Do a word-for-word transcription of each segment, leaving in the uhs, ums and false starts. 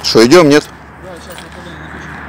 Что, идем, нет? Да, сейчас нападаем на точку.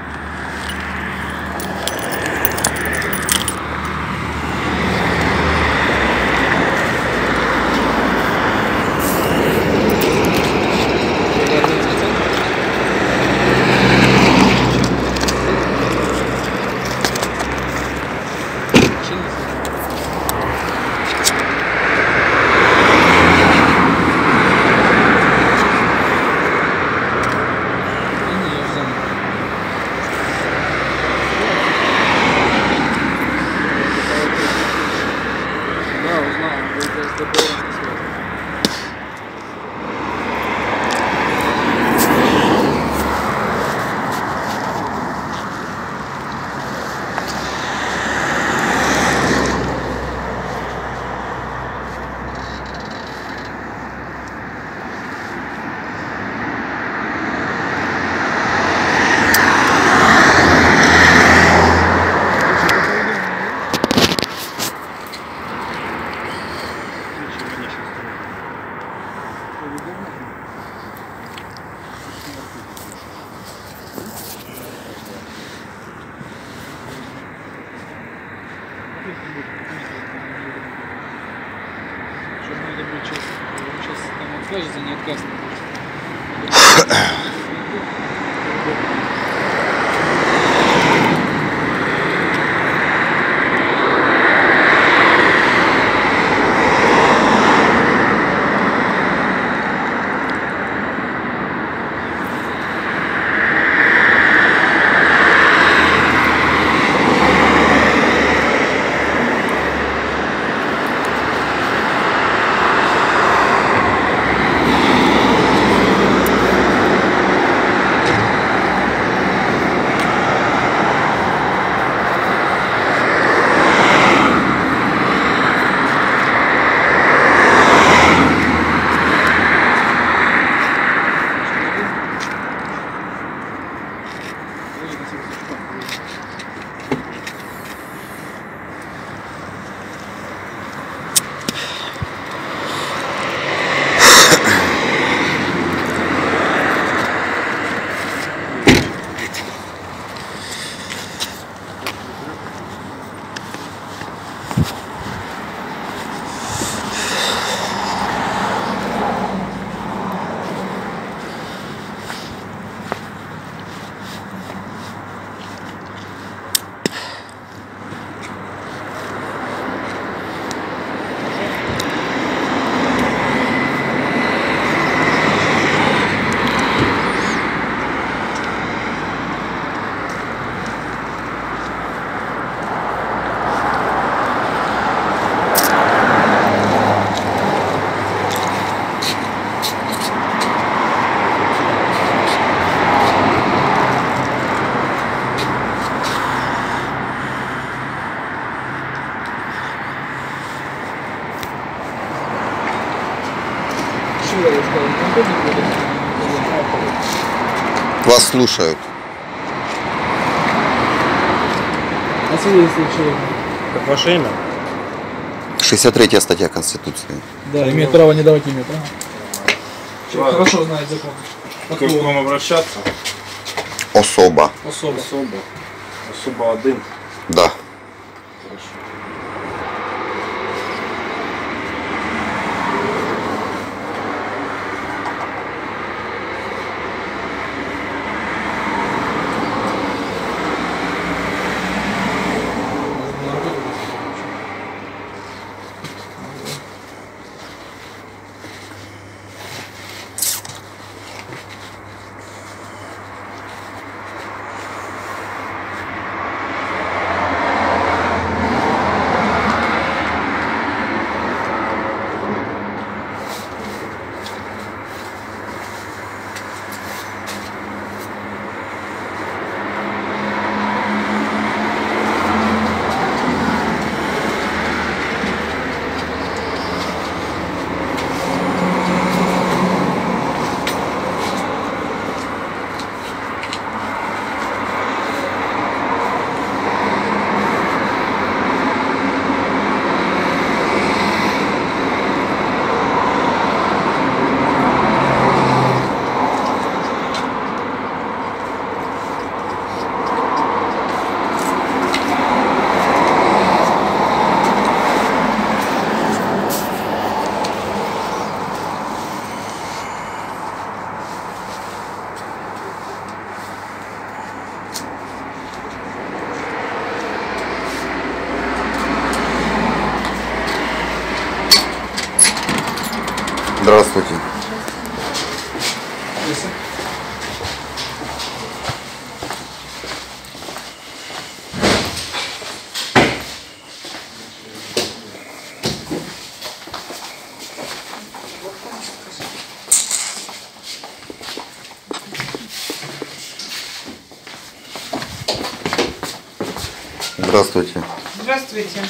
Сейчас там откажется, не откажется. Вас слушают. А свидетельство человека? Как ваше имя? шестьдесят третья статья Конституции. Да, имеет право не давать имя, правильно? Человек хорошо знает закон. Как к вам обращаться? Особа. Особо. Особо. Особо один. Да. Здравствуйте. Здравствуйте. Здравствуйте.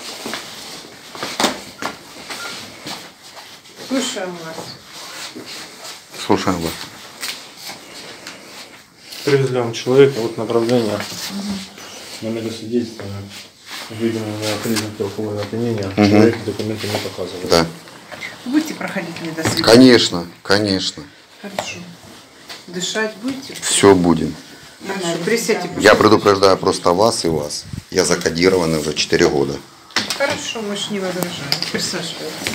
Слушаем вас. Слушаем вас. Привезли вам человека, вот направление. Угу. На свидетельства. Видимо, на признаки алкогольного опьянения. Угу. Человек документы не показывает. Да. Будете проходить медосвидетельство? Конечно, конечно. Хорошо. Дышать будете? Все будем. Хорошо. Присядьте. Я предупреждаю просто вас и вас. Я закодированный уже четыре года. Хорошо, мы же не возражаем. Присаживайтесь.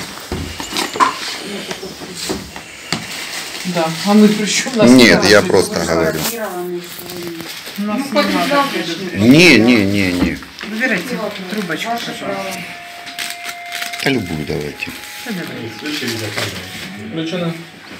Да, а мы при чем нас? Нет, я просто говорю. Нас не надо. Не, не, не, не. Выбирайте трубочку, пожалуйста. Да любую давайте. Да, давайте. Включено.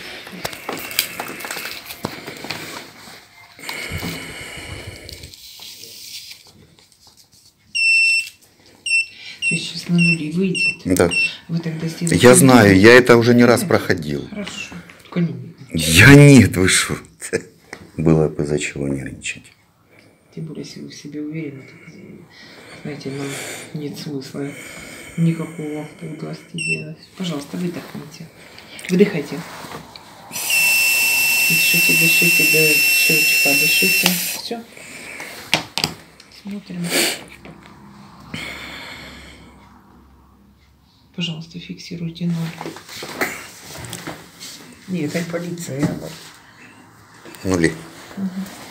Сейчас на нули выйдет. Да. Вы тогда сделаете. Я знаю, я это уже не раз проходил. Хорошо. Только не. Я нет, вы что? Было бы за чего нервничать. Тем более, если вы в себе уверены, то, знаете, нам нет смысла никакого глазки делать. Пожалуйста, выдохните. Выдыхайте. Дышите, дышите, до щелчка, дышите. Все. Смотрим. Пожалуйста, фиксируйте ноль. Нет, это полиция. Нули. Угу.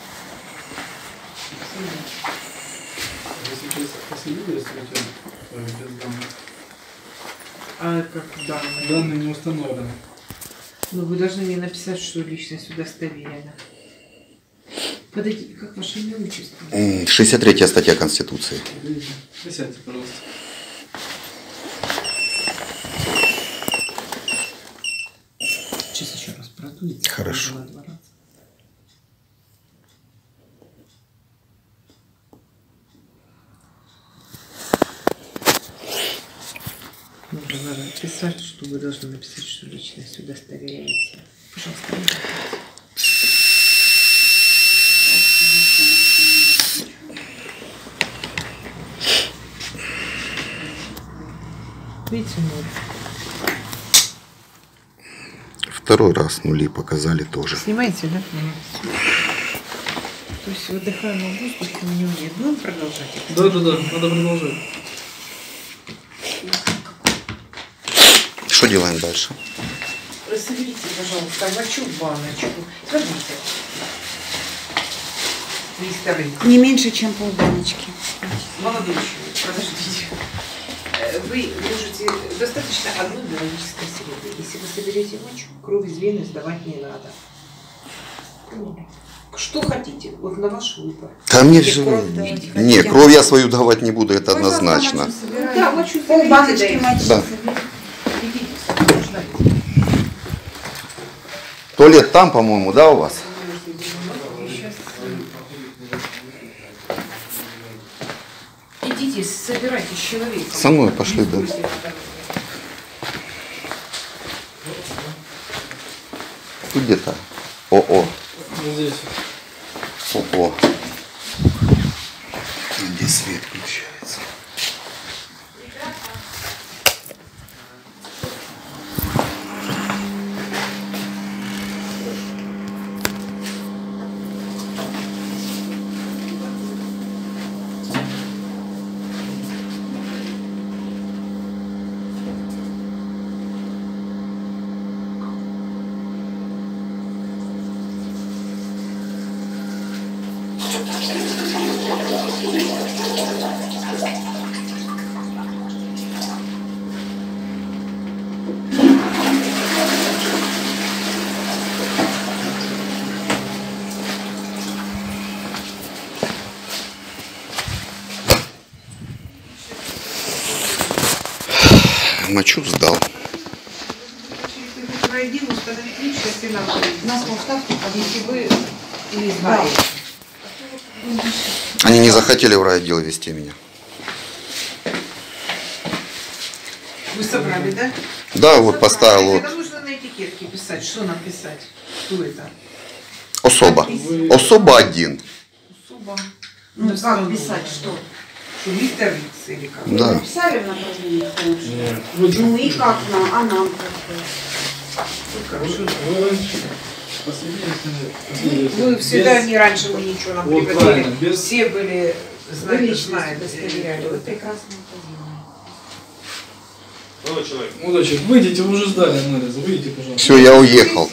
А как данные? Данные не установлены. Ну, вы должны мне написать, что личность удостоверена. Подойдите, как ваше имя, отчество? шестьдесят третья статья Конституции. Присядьте, пожалуйста. Сейчас еще раз продуете. Хорошо. Нужно надо написать, что вы должны написать, что личность удостоверяете. Пожалуйста. Видите, ноль. Второй раз нули показали тоже. Снимаете, да? Mm-hmm. То есть выдыхаемый воздух у него нет. Будем продолжать? Да, да, да, надо продолжать. Что делаем дальше? Соберите, пожалуйста, мочу в баночку. Смотрите. Не меньше, чем полбаночки. Молодой человек, подождите. Вы можете достаточно одной биологической среды. Если вы соберете мочу, кровь из вены сдавать не надо. Что хотите, вот на ваш выбор. Да мне же... Не, кровь я свою давать не буду, это однозначно. Да, мочу полбаночки мочи. Да. Туалет там, по-моему, да, у вас? Идите, собирайтесь с человеком. Со мной пошли, да. Тут где-то. О-о. Здесь. О-о. Где свет включается? Мочу сдал. в райотдел установить личность и нам повесить. Нас поставьте, Если вы не знаете. Они не захотели в райотдел вести меня. Вы собрали, да? Да, вот поставил вот. Это нужно на этикетке писать. Что нам писать? Кто это? Особо. Особо один. Особо. Ну, как писать, что? Что, мистер Икс или как? Вы Да. написали в направлении хорошо? Нет. Ну и как нам, а нам как бы? Вы раньше, последние, Вы всегда не раньше мы ничего нам Вот приготовили. правильно, без- Все были, Вы знают, личность знают, удостоверяли. Вы доверяли. прекрасно это делаете. Молодой человек. Молодой человек, выйдите, вы уже сдали анализы, выйдите, пожалуйста. Все, я уехал.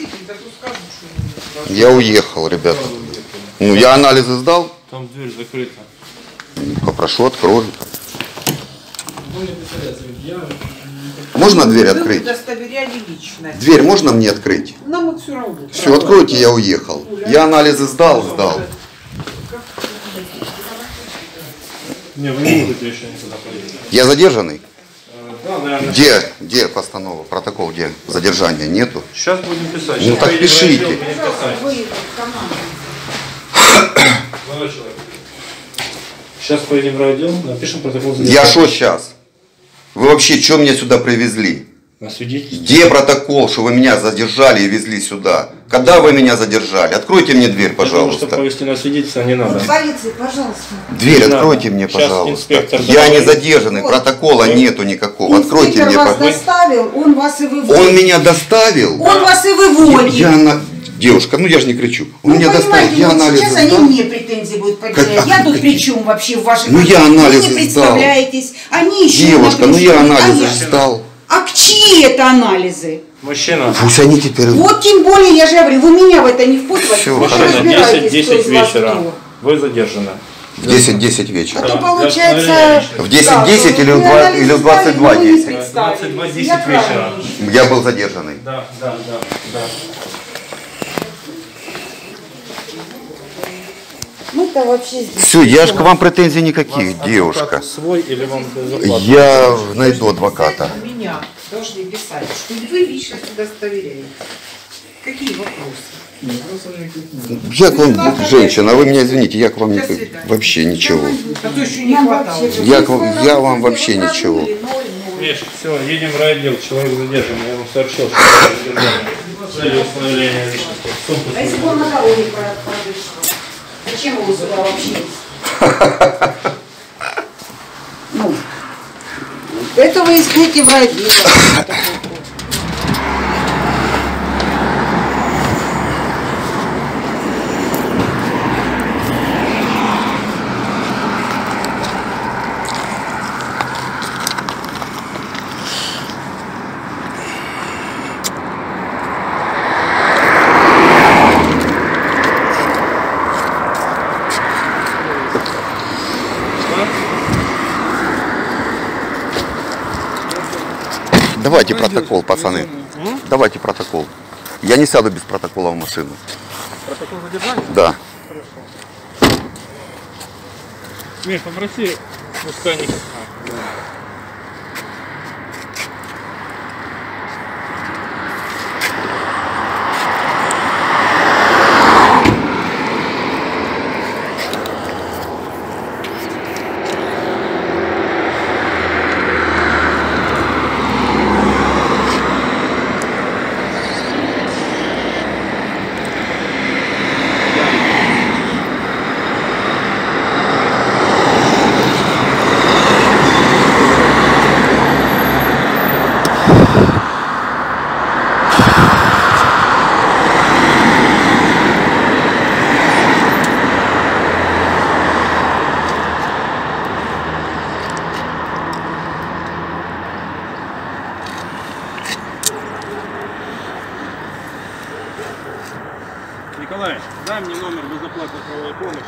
Я уехал, ребята. Ну, я анализы сдал. Там дверь закрыта. Попрошу, открою. Вы не представляете, я... Можно дверь Вы открыть? удостоверяли лично. Дверь можно мне открыть? Нам вот все равно. Все, откройте, я уехал. Я анализы сдал, сдал. Не, вы не будете еще никуда поехать. Я задержанный? Да, наверное. Где? Где постанова? Протокол где? Задержания нету? Сейчас будем писать. Ну, Сейчас так поедем в пишите. райотдел, будем писать. Вы команда. Молодой человек. Сейчас поедем в райотдел, напишем протокол Я задержания. что сейчас? Вы вообще что меня сюда привезли? На свидетельство. Где протокол, что вы меня задержали и везли сюда? Когда вы меня задержали? Откройте мне дверь, Потому что пожалуйста. повести на свидетельство не надо. Вот полиции, пожалуйста. Дверь Не надо. откройте мне, Сейчас пожалуйста. инспектор Я не добавит. задержанный, протокола нету никакого. Откройте Инспектор мне, вас пожалуйста. доставил, он вас и выводит. Он меня доставил? Он вас и выводит. Я на... Девушка, ну я же не кричу. Он Ну, меня доставил, понимаете, я вот анализы сейчас они сдал. мне претензии будут предъявлять. Я тут при чем вообще в вашей Ну, я компании? анализы Вы не сдал. представляетесь. Они еще Девушка, ну я напряжены, анализы конечно. сдал. А к чьи это анализы? Мужчина. Пусть они теперь... Вот тем более, я же говорю, вы меня в это не впутываете. Всё, Вы хорошо. разбираетесь, десять кто из вас вечера. кто. Вы задержаны. В десять-десять А вечера. то Да, получается... для В десять-десять или в два- или в двадцать два десять? двадцать два десять вечера. Я был задержанный. Да, да, да, да. Мы-то вообще здесь... Все, я же к вам претензий никаких, девушка. Адвокат свой или вам заплатят? Я найду адвоката. Меня должны писать, что вы личность удостоверяете. Какие вопросы? Я к вам, женщина, вы меня извините, я к вам не- вообще ничего. А то еще не Нам хватало. вообще- Я, к вам- я вам вообще ничего. Видишь, все, едем в райотдел, человек задержан, я ему сообщил, что человек задержан. Целью установления личности. Сумку А если бы свою. он на дороге продышал? Зачем вы сюда вообще? Ну, это вы искаете в райотделе. Давайте протокол, пацаны. Давайте протокол. Я не сяду без протокола в машину. Протокол задержания? Да. Миш, попроси, пускай не... Николай, дай мне номер безоплатной правовой помощи.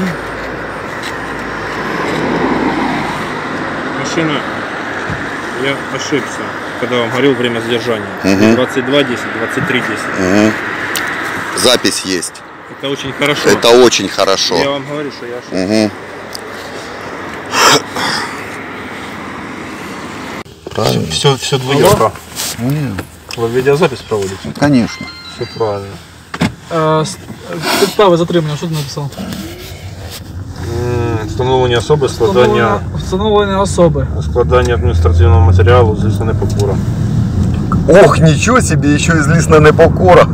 Машина, я ошибся, когда вам говорил время задержания. Мгм. двадцать два десять, двадцать три десять. Мгм. Запись есть. Это очень хорошо. Это очень хорошо. Я вам говорю, что я ошибся. Угу. Правильно. Все, все двояко. Нет, Вы видеозапись проводите? конечно. Все правильно. Е, с- Підстави затримання, що ти написав? М, Встановлення особи, складання, Встановлення, встановлення особи. складання адміністративного матеріалу, звісно, непокора. Ох, ничего себе, еще и злистная непокора.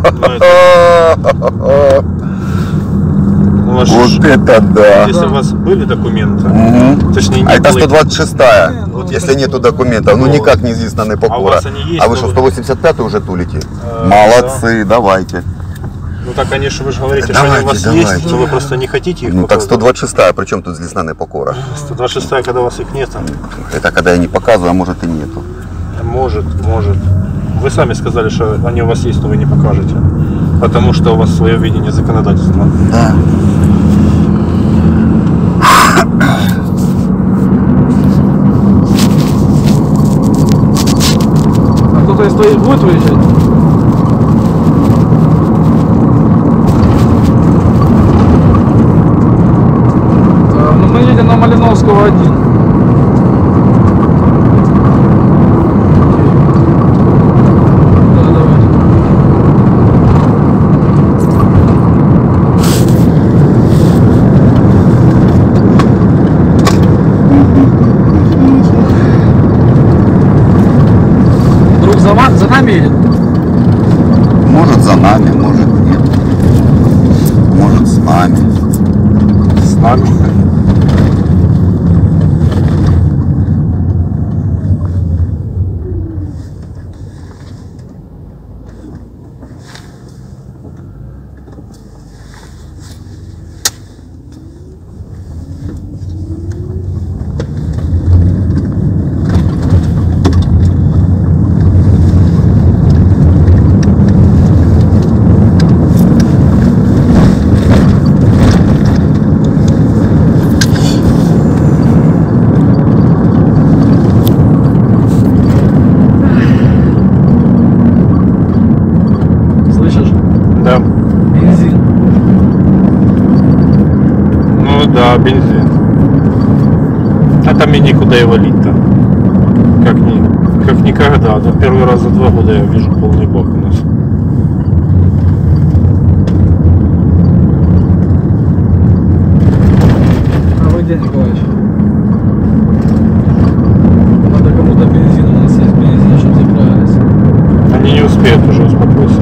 Ну, ваш- Вот это да. Если у вас были документы, Мгм. точнее не А это было, сто двадцать шестая. Не, ну, Вот если нету документов, ну Ну, никак не злистная а у непокора. вас они есть, А вы но что, вы- сто восемьдесят пятый уже тулите? Э, Молодцы, давайте. ну так, конечно, вы же говорите, Давайте, что они у вас давайте. есть, то вы просто не хотите их Ну так показывать. сто двадцать шестая, при чем тут злистная непокора? сто двадцать шестая, когда у вас их нет, Это когда я не показываю, а может и нету. может, может. Вы сами сказали, что они у вас есть, но вы не покажете. Потому что у вас свое видение законодательства. Да. А кто-то из твоих будет выезжать? Э, Ну, мы едем на Малиновского один. Да, давай. Друг за, ва- за нами едет? Может за нами, может нет. Может с нами. С нами. Слышишь? Да. Бензин. Ну да, бензин. А там и некуда его лить-то. Как, ни, как никогда. Да, первый раз за два года я вижу полный бак у нас. А вы где, Николаевич? Надо кому-то бензин, у нас есть бензин, чтобы заправились. Они не успеют уже, успокойся.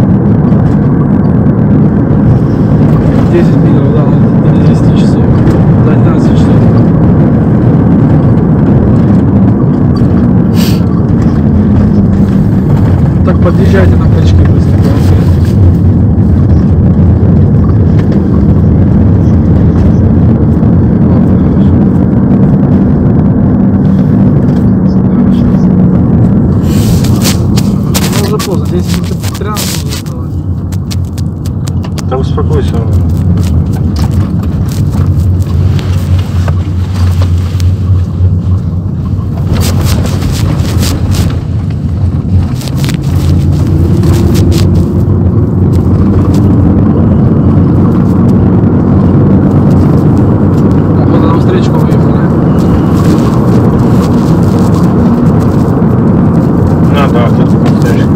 десять литров, да, ну, до десяти часов. До одиннадцати часов. Так, подъезжайте на качки быстренько. Ну, уже поздно, десять тринадцать нужно сдавать. Да успокойся. Походу на встречку выехали. Ну да, тут повторяешь.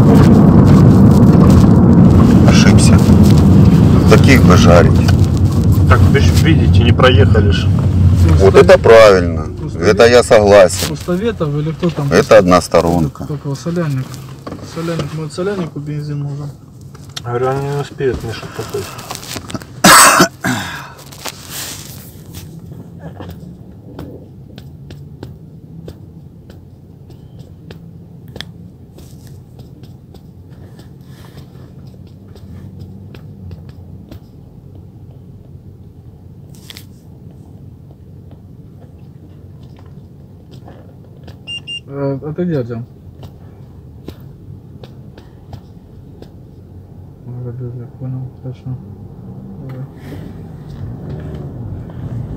Ошибся. Таких бы жарить. Так, вы же видите, не проехали ж. Вот это правильно. Это я согласен. Пустоветов или кто там? Это одна сторонка. Только солярник. Солярник, может солярнику бензин нужен. Говорю, они не успеют, Миша, такой. Э, Это где, Артем? Вроде я понял, хорошо. Давай.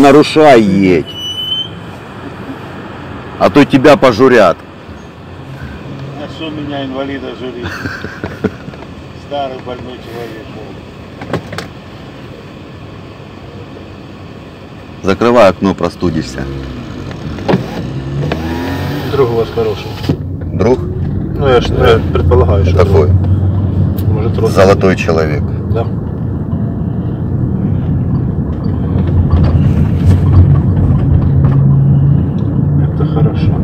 нарушай, едь. А то тебя пожурят. А что меня инвалида журит? Старый больной человек. Закрывай окно, простудишься. Друг у вас хороший. Друг? Ну, я, ж, я предполагаю, что... Какой? Может, родственник. Золотой человек. Да. Это хорошо.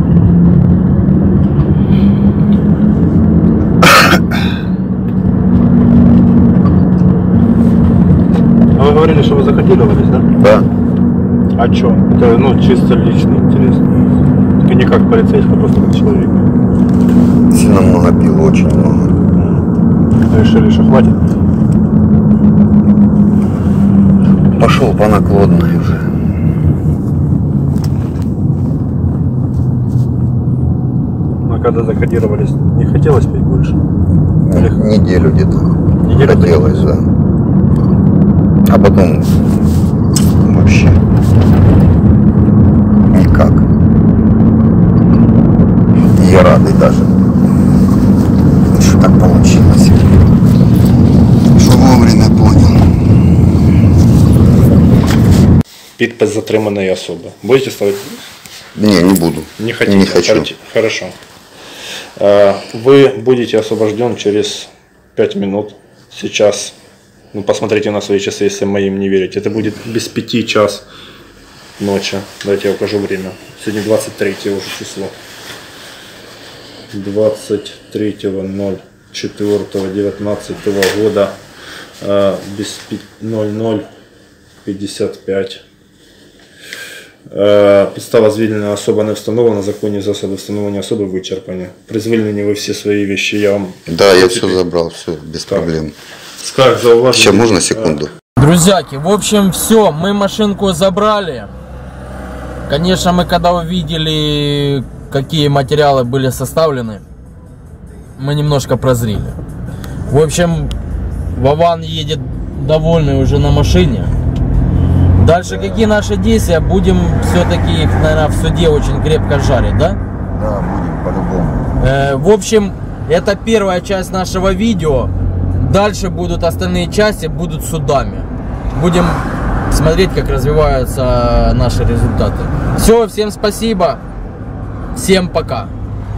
А вы говорили, что вы закодировались, да? Да. О чем? Это, ну, чисто лично интересно. Так и не как полицейский, а просто как человек. Сильно много пил, очень много. Решили, что хватит? Пошел по наклонной уже. А когда закодировались, не хотелось пить больше? Или... Неделю где-то. Неделю хотелось, да. А потом вообще никак. Я радый даже, что так получилось. Что вовремя понял. Під без затриманої особи. Будете ставить? Не, не буду. Не хотите? Не хочу. Хор- Хорошо. Э, Вы будете освобожден через пять минут. Сейчас, ну, посмотрите на свои часы, если моим не верите. Это будет без пяти час ночи. Давайте я укажу время. Сегодня двадцать третье уже число. двадцать третьего ноль четвёртого девятнадцатого года э, без ноль ноль пятьдесят пять. Е, Підстава звільнення особи не встановлена, законні засоби встановлення особи вичерпані. При звільненні ви всі свої вещи, я вам... Да, я все забрал, все, без Так. проблем. Скарг зауваження. Еще можно секунду? Друзьяки, в общем, все, мы машинку забрали. Конечно, мы когда увидели, какие материалы были составлены, мы немножко прозрели. В общем, Вован едет довольный уже на машине. Дальше какие наши действия? Будем все-таки их, наверное, в суде очень крепко жарить, да? Да, будем по-любому. Э, в общем, это первая часть нашего видео. Дальше будут остальные части, будут судами. Будем смотреть, как развиваются наши результаты. Все, всем спасибо. Всем пока.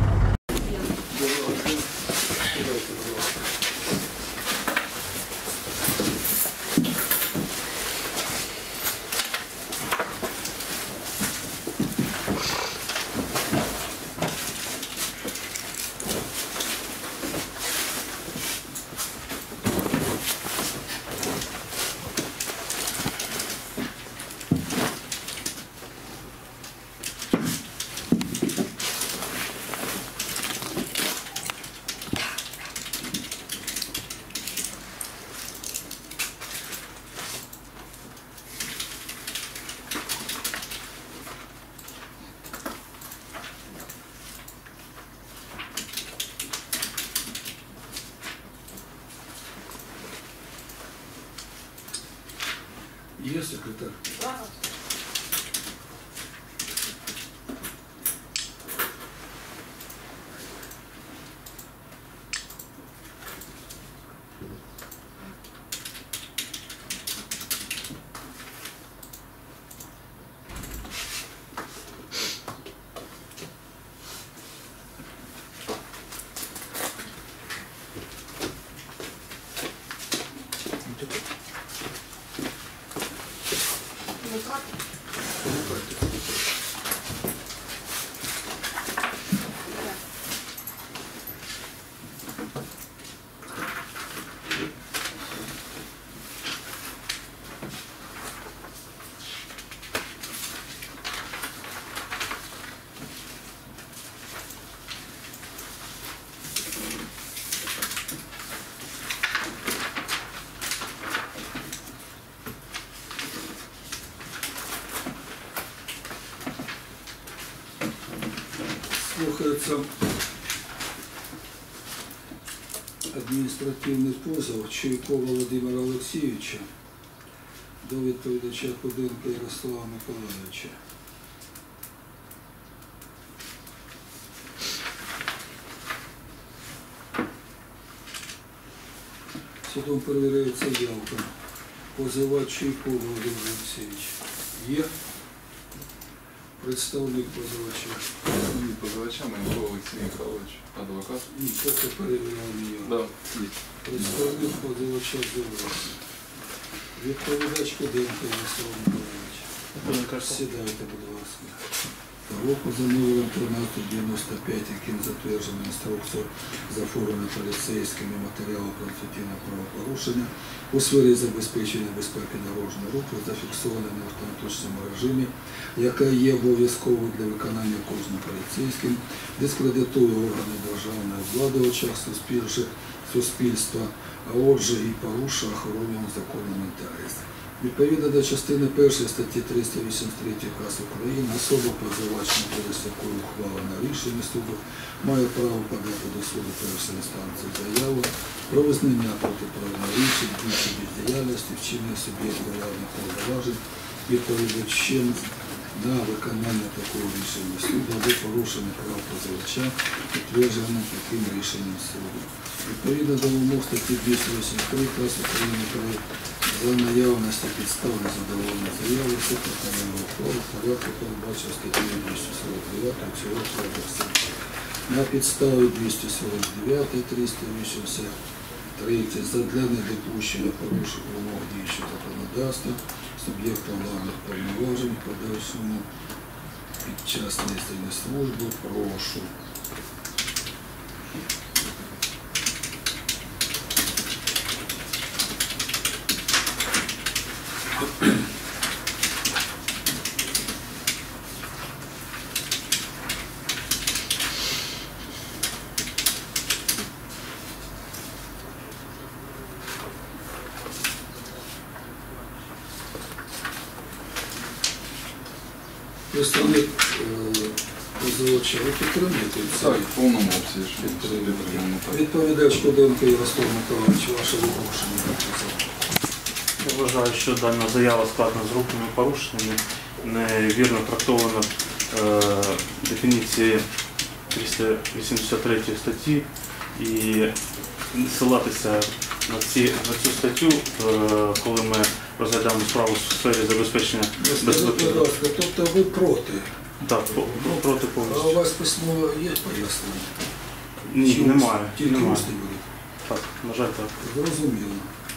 Есть секретарь? Слухається адміністративний позов Чуйкова Володимира Олексійовича до відповідача Худенка Ярослава Миколаївича. Судом перевіряється явка. Позивач Чуйко Володимир Олексійович. Є представник позивача. Представник позивача Манько Олексій Михайлович, адвокат. І поки перевіряв її. Да. Представник позивача з'явився. Відповідач Худенко Ярослав Миколаївич. Сідайте, будь ласка. Року за номером тринадцять дев'яносто п'ять, яким затверджена інструкція за формами поліцейськими матеріалу про адміністративне правопорушення у сфері забезпечення безпеки дорожнього руху, зафіксована на автоматичному режимі, яка є обов'язковою для виконання кожним поліцейським, дискредитує органи державної влади в очах суспільства, а отже і порушує охоронюваний законом інтерес. Відповідно до частини першої статті триста вісімдесят три КАС України, особа позивач, на користь якої ухвалено рішення суду, має право подати до суду першої інстанції заяву про визнання протиправних рішень, дії бездіяльності, вчинення суб'єкту владних повноважень відповідачем на виконання такого рішення суду або порушення прав позивача, підтвердженим таким рішенням суду. Відповідно до вимог статті двісті вісімдесят три КАС України за наявності підстав на задоволення заяви, суд виконує ухвалу в порядку, передбачено статтею двісті сорок дев'ять цього кодексу. На підставі двісті сорок дев'ять, триста вісімдесят три задля недопущення порушень вимог діючого законодавства суб'єктом владних повноважень в подальшому під час несення служби прошу. Представник позивача, ви підтримуєте? Так, в повному обсязі підтримуємо. Відповідач Худенко Ярослав Миколаївич, ваше відношення. Я вважаю, що дана заява складена з групами порушеннями, невірно трактовано е, дефініції триста вісімдесят третьої статті і ссилатися на, ці, на цю статтю, е, коли ми розглядаємо справу в сфері забезпечення безпеки. Будь ласка, тобто ви проти? Так, по, проти А повністю. у вас письмово є пояснення? Ні, Чи немає. Тільки немає. усні будуть? Так, на жаль, так. Зрозуміло.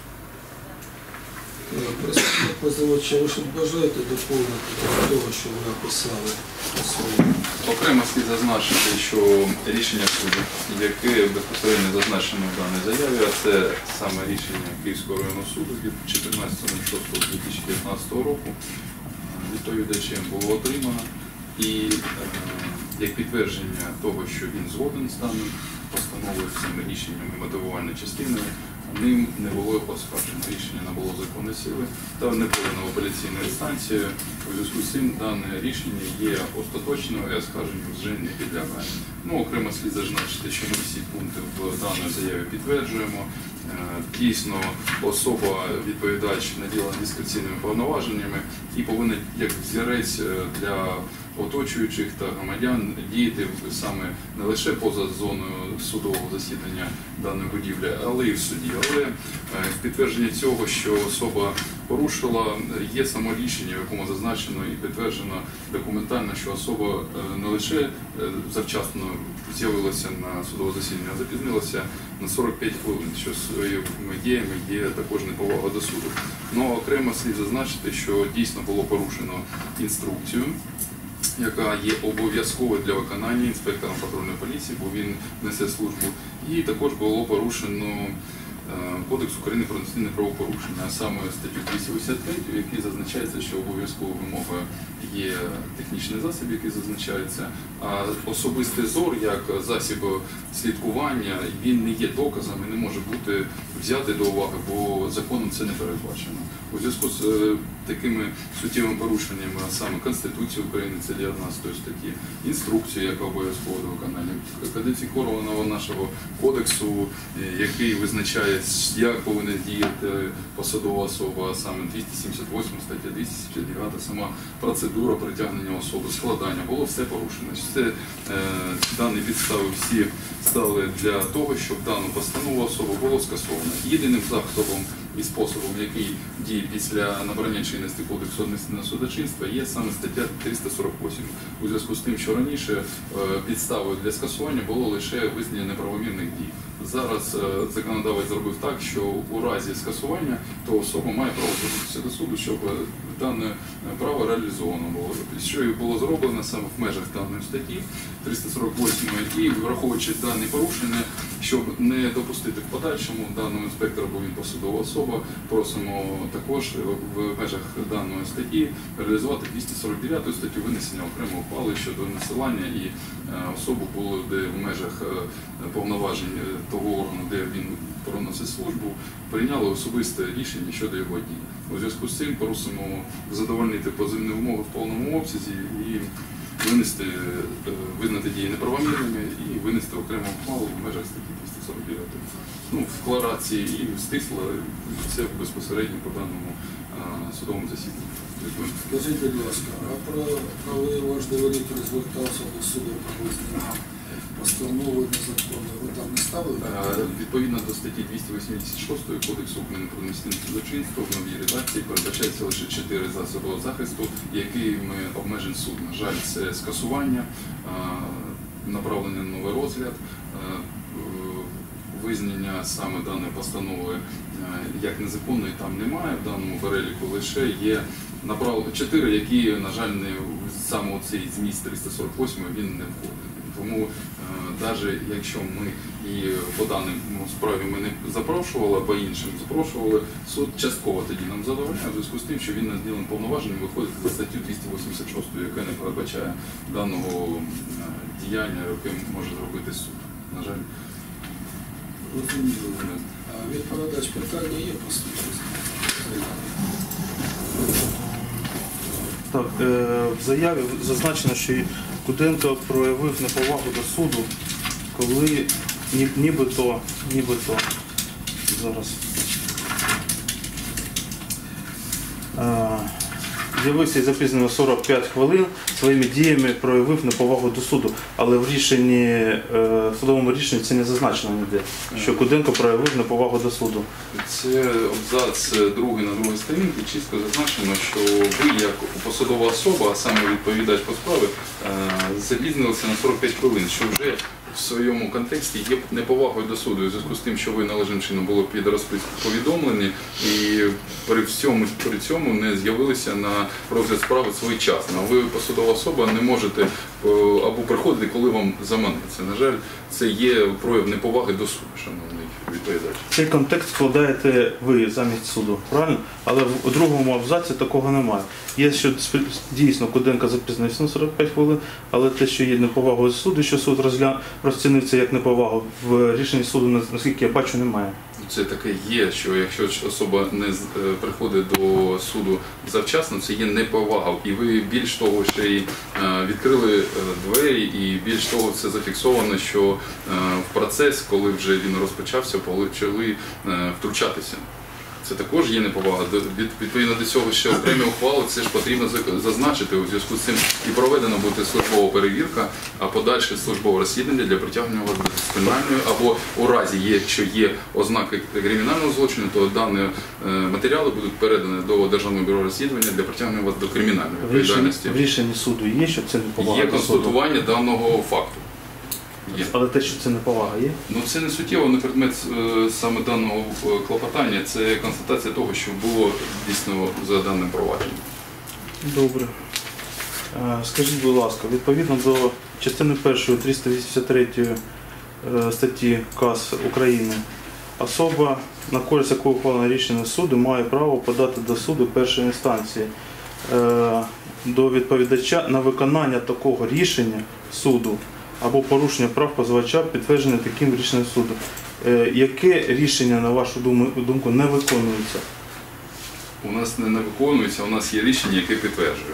Так, представник позивача, ви ж бажаєте доповнити до того, що ви написали у своєму? Окремо слід зазначити, що рішення суду, яке безпосередньо зазначено в даній заяві, а це саме рішення Київського районного суду від чотирнадцятого шостого дві тисячі дев'ятнадцятого року, відповідачем було отримано. І е, як підтвердження того, що він згоден з даним постановою, цими рішеннями і мотивувальною частиною, ним не було оскаржено. Рішення набуло законної сили та не подано в апеляційну інстанцію. У зв'язку з цим дане рішення є остаточним і оскарженню вже не підлягає. Ну, окремо слід зазначити, що ми всі пункти в даній заяві підтверджуємо. Дійсно, особа, відповідач, наділена дискреційними повноваженнями і повинна як взірець для оточуючих та громадян діяти саме не лише поза зоною судового засідання даної будівлі, але і в суді. Але в підтвердження цього, що особа порушила, є само рішення, в якому зазначено і підтверджено документально, що особа не лише завчасно з'явилася на судове засідання, а запізнилася на сорок п'ять хвилин, що своїми діями є також неповага до суду. Но окремо слід зазначити, що дійсно було порушено інструкцію, яка є обов'язковою для виконання інспектором патрульної поліції, бо він несе службу. І також було порушено Кодекс України про адміністративне правопорушення, а саме статтю двісті вісімдесят п'ять, в якій зазначається, що обов'язковою вимогою є технічний засіб, який зазначається, а особистий зор як засіб слідкування, він не є доказом і не може бути взятий до уваги, бо законом це не передбачено. У зв'язку з такими суттєвими порушеннями, а саме Конституції України, це дев'ятнадцятої статті, інструкцію, яка обов'язково до виконання, кодифікованого нашого кодексу, який визначає як повинна діяти посадова особа, а саме двісті сімдесят восьма стаття, двісті сімдесят дев'ята, сама процедура притягнення особи, складання, було все порушено. Це, е, дані підстави всі стали для того, щоб дану постанову особи було скасовано. Єдиним засобом і способом, який діє після набрання чинності Кодексу адміністративного судочинства, є саме стаття триста сорок вісім. У зв'язку з тим, що раніше е, підставою для скасування було лише визнання неправомірних дій. Зараз е, законодавець зробив так, що у разі скасування то особа має право звернутися до суду, щоб дане право реалізовано було. Що і було зроблено саме в межах даної статті триста сорок восьмої, і враховуючи дані порушення, щоб не допустити в подальшому даного інспектора, бо він посадова особа, просимо також в межах даної статті реалізувати двісті сорок дев'яту статтю винесення окремої ухвали щодо насилання і особу було, де в межах повноважень того органу, де він проносить службу, прийняли особисте рішення щодо його дій. У зв'язку з цим просимо задовольнити позивні умови в повному обсязі і винести, визнати дії неправомірними і винести окрему ухвалу в межах статті двісті сорок дев'ять. Ну, в декларації і стисло це безпосередньо по даному а, судовому засіданні. Скажіть, будь ласка, а про коли ваш довіритель звертався до суду про визнання постанови незаконної, ви там не ставили? Відповідно до статті двісті вісімдесят шостої Кодексу України про адміністративне судочинство в новій редакції передбачається лише чотири засоби захисту, якими обмежений суд. На жаль, це скасування, направлення на новий розгляд, визнання саме даної постанови як незаконної там немає, в даному переліку лише є направлення чотири, які, на жаль, не саме цей зміст триста сорок восьмої він не входить. Тому навіть якщо ми і по даному справі ми не запрошували, а по іншим запрошували, суд частково тоді нам задовольняє, в зв'язку з тим, що він наділений повноваженням виходить за статтю двісті вісімдесят шосту, яка не передбачає даного діяння, яке може зробити суд. На жаль, розуміло. А відповідач питання є по суті? Так, в заяві зазначено, що Куденко проявив неповагу до суду, коли нібито, нібито, зараз, з'явився і запізнено сорок п'ять хвилин, своїми діями проявив неповагу до суду. Але в рішенні, в судовому рішенні це не зазначено ніде, що Куденко проявив неповагу до суду. Це абзац другий на другій сторінці, чітко зазначено, що ви, як посадова особа, а саме відповідач по справі, запізнилися на сорок п'ять хвилин, що вже в своєму контексті є неповагою до суду, у зв'язку з тим, що ви належним чином були під розписку повідомлені і при всьому при цьому не з'явилися на розгляд справи своєчасно. Ви, посадова особа, не можете або приходити, коли вам заманеться. На жаль, це є прояв неповаги до суду, шановний відповідач. Цей контекст складаєте ви замість суду, правильно? Але в другому абзаці такого немає. Є, що дійсно Куденко запізнився на сорок п'ять хвилин, але те, що є неповагою до суду, що суд розгля... розцінив це як неповагу, в рішенні суду, наскільки я бачу, немає. Це таке є, що якщо особа не приходить до суду завчасно, це є неповага. І ви більш того, ще й відкрили двері, і більш того, це зафіксовано, що в процес, коли вже він розпочався, почали втручатися. Це також є неповага. Відповідно до цього ще окремі ухвали, це ж потрібно зазначити. У зв'язку з цим і проведена буде службова перевірка, а подальше службове розслідування для притягнення вас до дисциплінарної, або у разі, якщо є ознаки кримінального злочину, то дані матеріали будуть передані до Державного бюро розслідування для притягнення вас до кримінальної відповідальності. В рішенні суду є, що це неповага? Є констатування даного факту. Є. Але те, що це неповага, є? Ну це не суттєво, не предмет е, саме даного клопотання, це констатація того, що було дійсно за даним провадженням. Добре. Скажіть, будь ласка, відповідно до частини першої триста вісімдесят третьої статті КАС України, особа, на користь якої ухвалено рішення суду, має право подати до суду першої інстанції до відповідача на виконання такого рішення суду або порушення прав позивача, підтверджене таким рішенням суду. Яке рішення, на вашу думку, не виконується? У нас не виконується, у нас є рішення, яке підтверджує.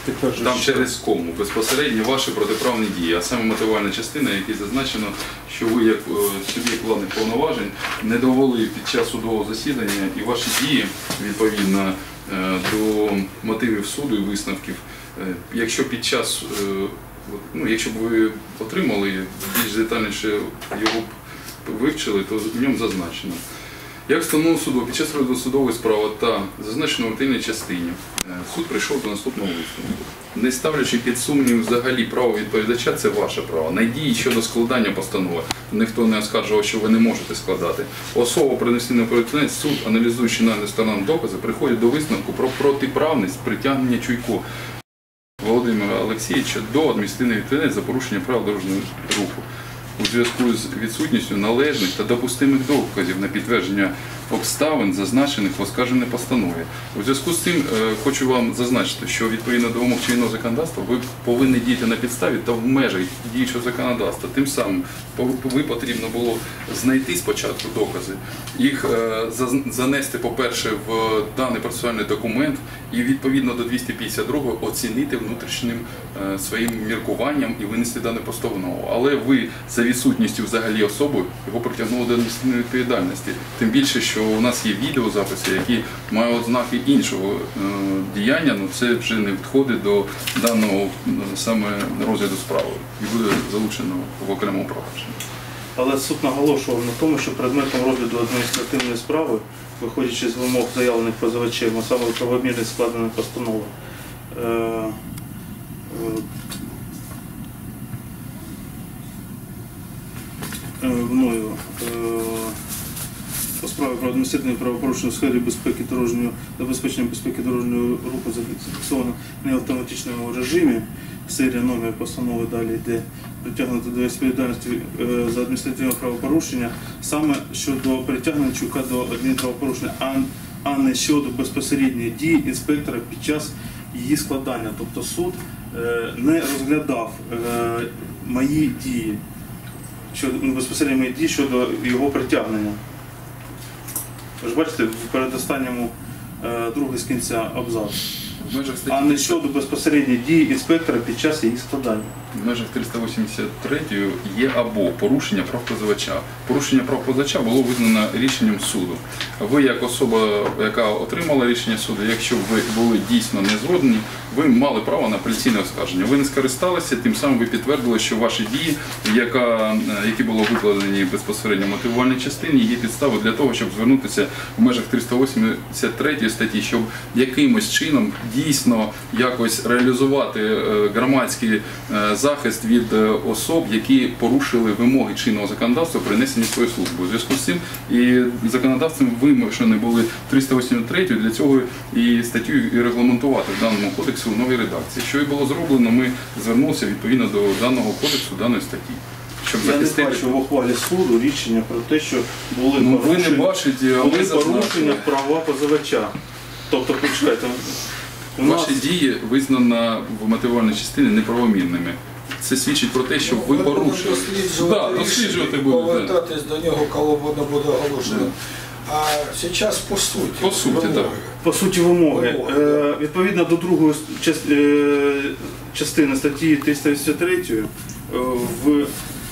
Там через кому безпосередньо ваші протиправні дії, а саме мотивувальна частина, в якій зазначено, що ви як е, суб'єкт владних повноважень не довели під час судового засідання і ваші дії відповідно е, до мотивів суду і висновків. Е, якщо під час, е, ну, якщо б ви отримали більш детальніше його вивчили, то в ньому зазначено. Як встановлено суду, під час розгляду судової справи та зазначено в мотивній частині, суд прийшов до наступного висновку. Не ставлячи під сумнів взагалі право відповідача, це ваше право. На дії щодо складання постанови, ніхто не оскаржував, що ви не можете складати. Особа принесена перед кінець, суд, аналізуючи на сторонам докази, приходить до висновку про протиправність притягнення Чуйко Володимира Олексійовича до адміністративної відповідальності за порушення правил дорожнього руху у зв'язку з відсутністю належних та допустимих доказів на підтвердження обставин, зазначених в оскарженій постанові. У зв'язку з цим е, хочу вам зазначити, що відповідно до вимог чинного законодавства ви повинні діяти на підставі та в межах діючого законодавства. Тим самим ви потрібно було знайти спочатку докази, їх е, занести, по-перше, в даний процесуальний документ і відповідно до двісті п'ятдесят другого оцінити внутрішнім е, своїм міркуванням і винести дане постанову. Але ви за відсутністю взагалі особи його притягнули до адміністративної відповідальності. Тим більше, що у нас є відеозаписи, які мають ознаки іншого е, діяння, але це вже не відходить до даного е, саме розгляду справи і буде залучено в окремому провадженні. Але суд наголошував на тому, що предметом розгляду адміністративної справи, виходячи з вимог заявлених позивачем, а саме правомірність складеної постанови, е, е, мною е, по справі про адміністративне правопорушення у сфері безпеки дорожнього, забезпечення безпеки дорожнього руху зафіксовано в неавтоматичному режимі. Серія номер постанови далі йде притягнути до відповідальності за адміністративне правопорушення саме щодо притягнення Чуйка до адмінправопорушення, а, а не щодо безпосередньої дії інспектора під час її складання. Тобто суд е, не розглядав е, мої дії, щодо, безпосередньо мої дії щодо його притягнення. Ви ж бачите, в передостанньому е, другий з кінця абзац. А не щодо безпосередньої дії інспектора під час її складання. В межах триста вісімдесят третьої є або порушення прав позивача. Порушення прав позивача було визнано рішенням суду. Ви, як особа, яка отримала рішення суду, якщо ви були дійсно незгодні, ви мали право на апеляційне оскарження. Ви не скористалися, тим самим ви підтвердили, що ваші дії, яка, які були викладені безпосередньо в мотивувальній частині, є підставою для того, щоб звернутися в межах триста вісімдесят третьої статті, щоб якимось чином дійсно якось реалізувати громадський захист від особ, які порушили вимоги чинного законодавства при несенні своєї служби. У зв'язку з цим і законодавцем вимушені були триста вісімдесят третю, для цього і статтю і регламентувати в даному кодексі у новій редакції. Що і було зроблено, ми звернулися відповідно до даного кодексу, даної статті. Щоб Я захистити... не бачу в ухвалі суду рішення про те, що були ну, порушення, ви не бачите, а були ви порушення права позивача. Тобто, почекайте, у нас... Ваші дії визнано в мотивувальній частині неправомірними. Це свідчить про те, що ви порушили. Досліджувати, да, досліджувати будете. Повертатись до нього, коли воно буде оголошено. Да. А зараз по суті. По суті, так. По суті вимоги. Е, відповідно до другої частини статті триста вісімдесят третьої е, в е,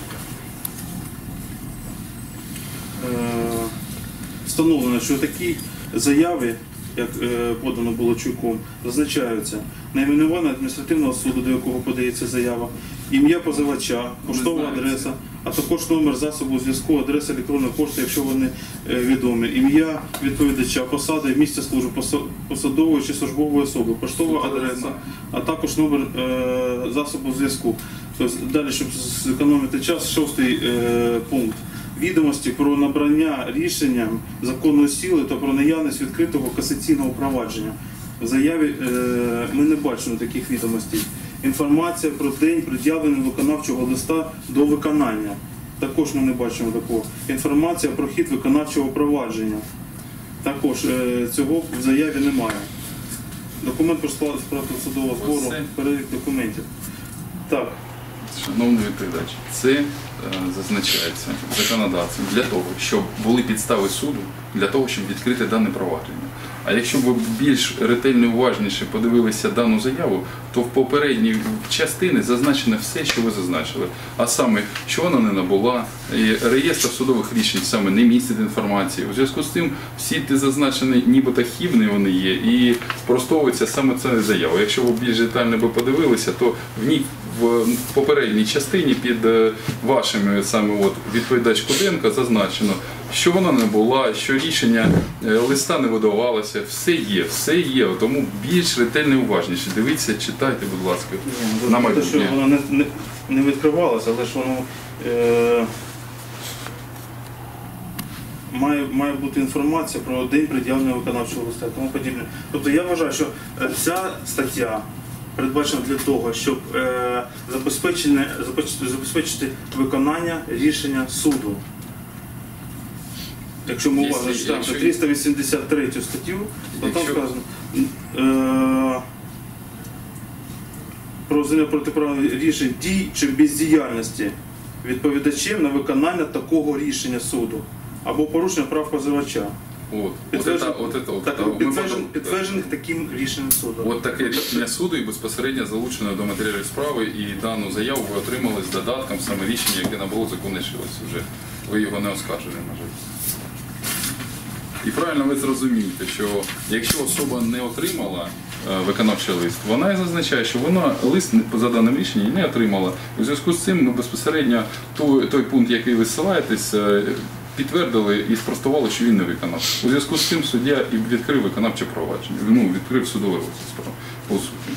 встановлено, що такі заяви, як е, подано було Чуйком, зазначаються найменування адміністративного суду, до якого подається заява, ім'я позивача, поштова адреса, а також номер засобу зв'язку, адреса електронної пошти, якщо вони е, відомі, ім'я відповідача, посада і місце служби посадової чи службової особи, поштова адреса, а також номер е, засобу зв'язку. Тобто, далі, щоб зекономити час, шостий е, пункт. Відомості про набрання рішенням законної сили та про наявність відкритого касаційного провадження. В заяві е, ми не бачимо таких відомостей. Інформація про день пред'явлення виконавчого листа до виконання. Також ми не бачимо такого. Інформація про хід виконавчого провадження. Також е, цього в заяві немає. Документ про сплату судового збору, перелік документів. Так. Шановний відповідач, це е, зазначається законодавцем для того, щоб були підстави суду, для того, щоб відкрити дане провадження. А якщо ви більш ретельно і уважніше подивилися дану заяву, то в попередній частині зазначено все, що ви зазначили. А саме, що вона не набула, і реєстр судових рішень саме не містить інформації. У зв'язку з тим, всі ті зазначені нібито хибні вони є, і спростовується саме ця заява. Якщо ви більш детально би подивилися, то в ній в попередній частині під вашими саме от відповідач Куденко зазначено, що вона не була, що рішення листа не видавалося, все є, все є, тому більш ретельно і уважніше. Дивіться, читайте, будь ласка, на майбутнє. Що воно не, не, не відкривалося, але ж воно е, має, має бути інформація про день пред'явлення виконавчого листа і тому подібне. Тобто я вважаю, що ця стаття передбачена для того, щоб е, забезпечити, забезпечити виконання рішення суду. Якщо ми уважно читаємо триста вісімдесят третю статтю, то там сказано е, про визнання протиправних рішень дій чи бездіяльності відповідачем на виконання такого рішення суду або порушення прав позивача. От, Підтверджен, от это, от так, это, підтверджен, підтверджених таким рішенням суду. От таке рішення суду і безпосередньо залучено до матеріалів справи, і дану заяву ви отримали з додатком саме рішення, яке набуло законної сили вже. Ви його не оскаржили, на жаль. І правильно ви зрозумієте, що якщо особа не отримала е, виконавчий лист, вона і зазначає, що вона лист за даним рішенням не отримала. У зв'язку з цим ми безпосередньо той, той пункт, який ви ссилаєтесь, е, підтвердили і спростували, що він не виконав. У зв'язку з цим суддя і відкрив виконавче провадження, ну, відкрив судовий розгляд по суті.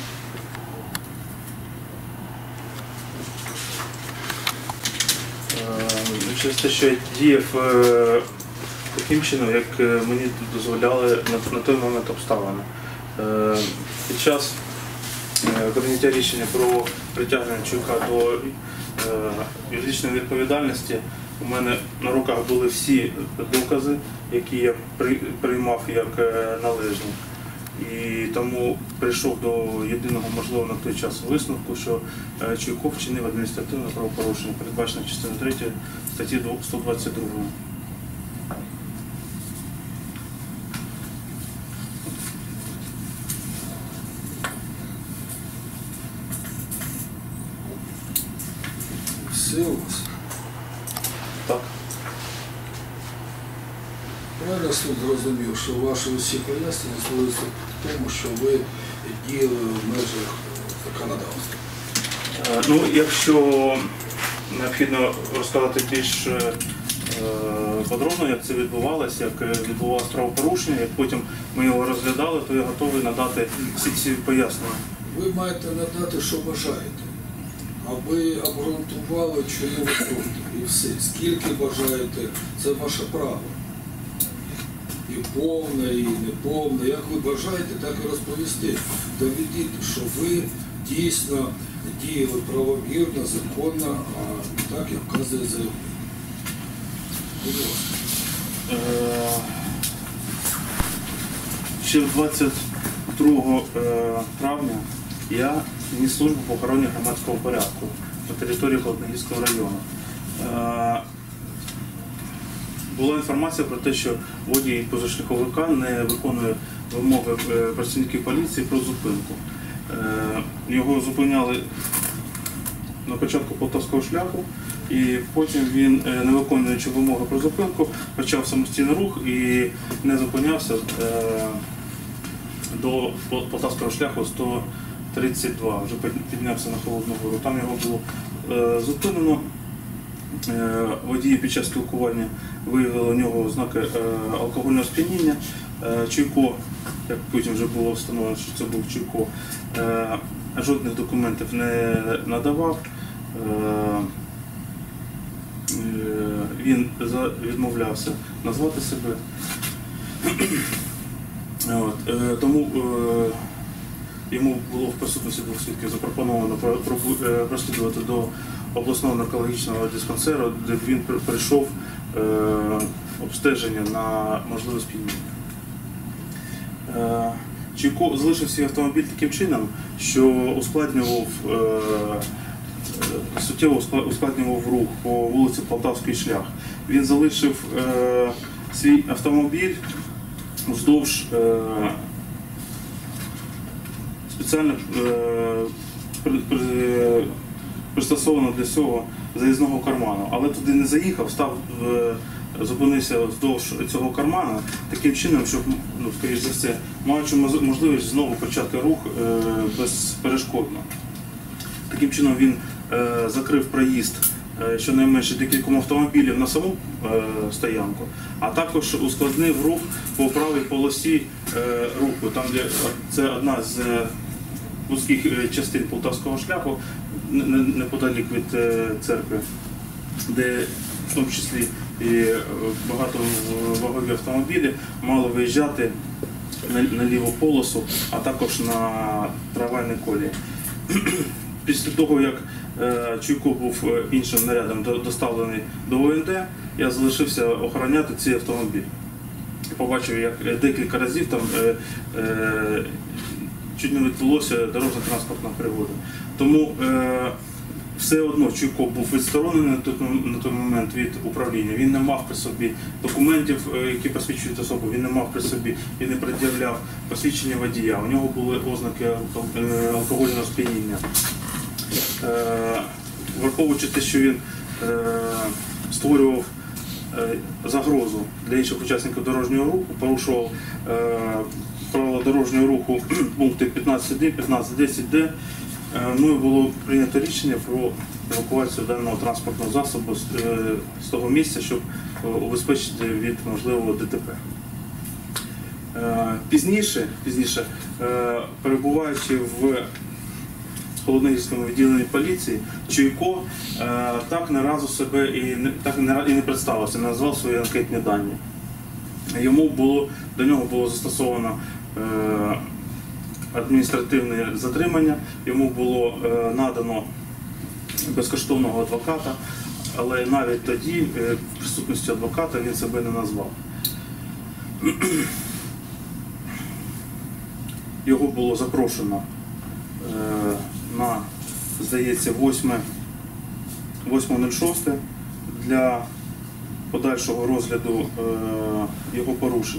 Через те, що я діяв е, таким чином, як е, мені дозволяли на, на той момент обставини. Е, під час е, прийняття рішення про притягнення Чуйка до е, юридичної відповідальності, у мене на руках були всі докази, які я при, приймав як е, належні. І тому прийшов до єдиного можливого на той час висновку, що Чуйков вчинив адміністративне правопорушення, передбачене частиною третьою статті сто двадцять два. Все у вас? Так. Правильно суд зрозумів, що ваші усі пояснення зводяться к тому, що ви діяли в межах законодавства. Ну, якщо необхідно розказати більш е, подробно, як це відбувалося, як відбувалося правопорушення, як потім ми його розглядали, то я готовий надати всі ці пояснення. Ви маєте надати, що бажаєте, аби обґрунтували, чому ви проти. І все. Скільки бажаєте, це ваше право. І повне, і неповне. Як ви бажаєте, так і розповісти. Доведіть, що ви дійсно діяли правомірно, законно, а так, як вказує заявлення. Будь ласка. Ще двадцять другого травня я ніс службу по охороні громадського порядку на території Холодногірського району. Була інформація про те, що водій позашляховика не виконує вимоги працівників поліції про зупинку. Його зупиняли на початку полтавського шляху, і потім він, не виконуючи вимоги про зупинку, почав самостійний рух і не зупинявся до полтавського шляху сто тридцять два, вже піднявся на Холодну Гору. Там його було зупинено. Водії під час спілкування виявили у нього ознаки алкогольного сп'яніння. Чуйко, як потім вже було встановлено, що це був Чуйко, жодних документів не надавав. Він відмовлявся назвати себе. От. Тому йому було в присутності двох свідків запропоновано прослідувати до обласного наркологічного диспансеру, де він прийшов е, обстеження на можливе сп'яніння. Е, Чуйко залишив свій автомобіль таким чином, що ускладнював е, суттєво ускладнював рух по вулиці Полтавський шлях. Він залишив е, свій автомобіль вздовж е, спеціально е, при, при, пристосовано для цього заїзного карману, але туди не заїхав, став, е, зупинився вздовж цього кармана таким чином, щоб, ну, скоріш за все, маючи можливість знову почати рух е, безперешкодно. Таким чином він е, закрив проїзд е, щонайменше декільком автомобілів на саму е, стоянку, а також ускладнив рух по правій полосі е, руху, там де це одна з е, вузьких частин Полтавського шляху, неподалік від е, церкви, де в тому числі і багатовагові автомобілі мали виїжджати на, на ліву полосу, а також на трамвайній колії. Після того, як е, Чуйко був іншим нарядом доставлений до О Н Д, я залишився охороняти цей автомобіль. Побачив, як декілька разів там е, е, чуть не відбулося дорожньо-транспортна пригода. Тому е, все одно Чуйко був відсторонений на той, на той момент від управління. Він не мав при собі документів, які посвідчують особу, він не мав при собі і не пред'являв посвідчення водія. У нього були ознаки алкогольного сп'яніння. Е, враховуючи те, що він е, створював е, загрозу для інших учасників дорожнього руху, порушував е, правила дорожнього руху пункти п'ятнадцять один, п'ятнадцять десять Д, мною було прийнято рішення про евакуацію даного транспортного засобу з, з того місця, щоб убезпечити від можливого Д Т П. Пізніше, пізніше перебуваючи в Холодногірському відділенні поліції, Чуйко так не разу себе і не, так і не представився, не назвав свої анкетні дані. Йому було, до нього було застосовано е, адміністративне затримання, йому було е, надано безкоштовного адвоката, але навіть тоді, е, в присутності адвоката, він себе не назвав. Його було запрошено е, на, здається, восьме нуль шосте для подальшого розгляду е, його порушень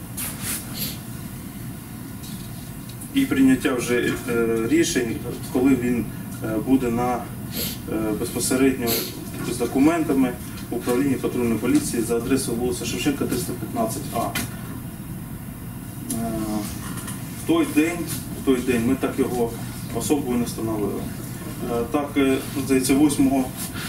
і прийняття вже е, рішень, коли він е, буде на е, безпосередньо з документами в управлінні патрульної поліції за адресою вулиця Шевченка, триста п'ятнадцять А. Е, в той день, в той день ми так його особою не встановили. Е, так, е, здається, восьмого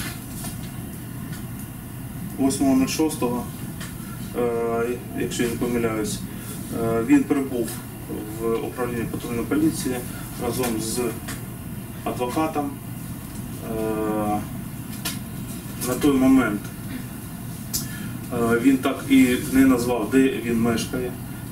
нуль шостого, якщо я не помиляюсь, він прибув в управління патрульної поліції разом з адвокатом. На той момент він так і не назвав, де він мешкає.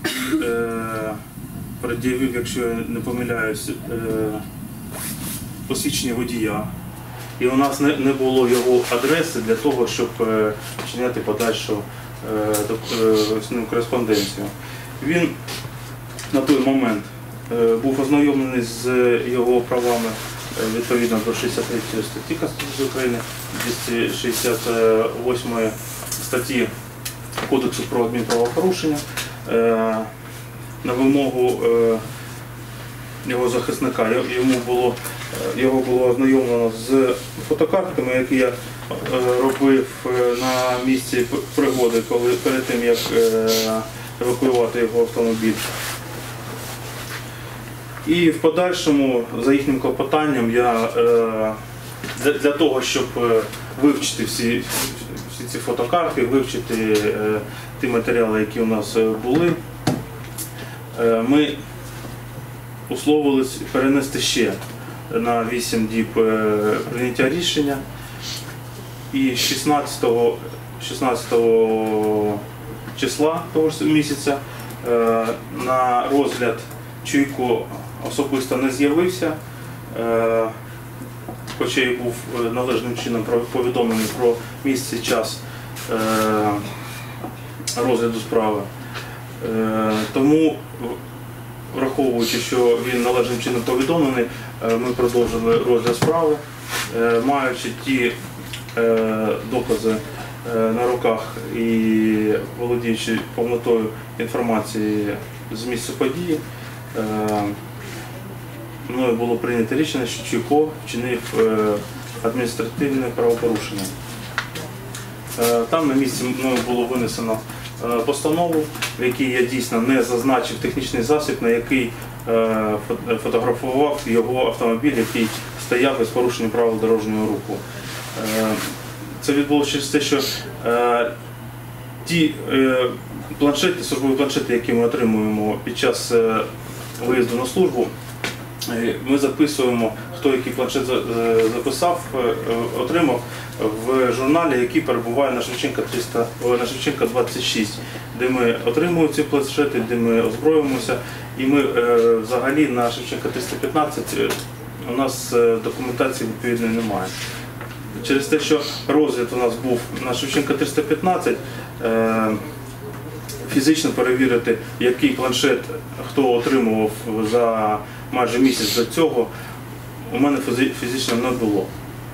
Пред'явив, якщо я не помиляюсь, посвідчення водія. І у нас не, не було його адреси для того, щоб е, вчиняти подальшу е, е, кореспонденцію. Він на той момент е, був ознайомлений з його правами е, відповідно до шістдесят третьої статті Конституції України, двісті шістдесят восьмої статті Кодексу про адмінправопорушення. Е, на вимогу е, його захисника йому було Його було ознайомлено з фотокартками, які я робив на місці пригоди, коли перед тим, як евакуювати його автомобіль. І в подальшому, за їхнім клопотанням, я для того, щоб вивчити всі, всі ці фотокартки, вивчити ті матеріали, які у нас були, ми условились перенести ще на вісім діб прийняття рішення, і шістнадцятого числа того ж місяця на розгляд Чуйко особисто не з'явився, хоча й був належним чином повідомлений про місце і час розгляду справи. Тому, враховуючи, що він належним чином повідомлений, ми продовжили розгляд справи. е, маючи ті е, докази е, на руках і володіючи повнотою інформації з місця події, е, мною було прийнято рішення, що Чуйко вчинив е, адміністративне правопорушення. Е, там на місці мною було винесено е, постанову, в якій я дійсно не зазначив технічний засіб, на який е, фотографував його автомобіль, який стояв із порушенням правил дорожнього руху. Е, це відбулося через те, що е, ті е, планшети, службові планшети, які ми отримуємо під час е, виїзду на службу, ми записуємо, хто який планшет записав, отримав в журналі, який перебуває на Шевченка триста, на Шевченка двадцять шість, де ми отримуємо ці планшети, де ми озброюємося. І ми взагалі на Шевченка триста п'ятнадцять у нас документації відповідної немає. Через те, що розгляд у нас був на Шевченка триста п'ятнадцять, фізично перевірити, який планшет хто отримував за майже місяць до цього, у мене фізично не було.